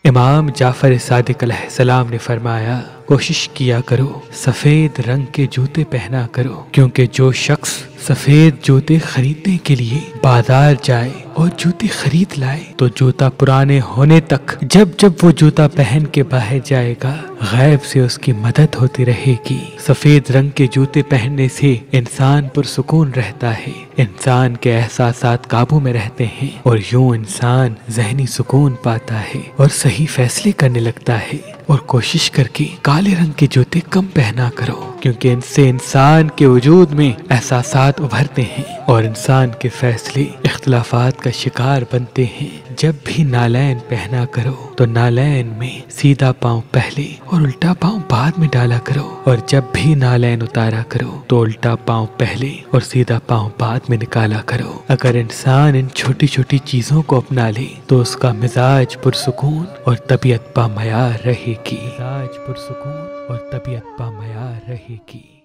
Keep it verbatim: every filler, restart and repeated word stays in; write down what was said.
امام جعفر صادق علیہ السلام نے فرمایا، کوشش کیا کرو سفید رنگ کے جوتے پہنا کرو، کیونکہ جو شخص سفید جوتے خریدنے کے لیے بازار جائے اور جوتے خرید لائے تو جوتا پرانے ہونے تک جب جب وہ جوتا پہن کے باہر جائے گا غیب سے اس کی مدد ہوتی رہے گی۔ سفید رنگ کے جوتے پہننے سے انسان پرسکون رہتا ہے، انسان کے احساسات قابو میں رہتے ہیں اور یوں انسان ذہنی سکون پاتا ہے اور صحیح فیصلے کرنے لگتا ہے۔ اور کوشش کر کے کالے رنگ کے جوتے کم پہنا کرو، کیونکہ ان سے انسان کے وجود میں احساسات ابھرتے ہیں اور انسان کے فیصلے اختلافات کا شکار بنتے ہیں۔ جب بھی نالین پہنا کرو تو نالین میں سیدھا پاؤں پہلے اور الٹا پاؤں بعد میں ڈالا کرو، اور جب بھی نالین اتارا کرو تو الٹا پاؤں پہلے اور سیدھا پاؤں بعد میں نکالا کرو۔ اگر انسان ان چھوٹی چھوٹی چیزوں کو اپنا لے تو اس کا مزاج پرسکون اور طبیعت پامعیار رہے گی۔ مزاج پرسکون اور طبیعت پامعیار رہے گی۔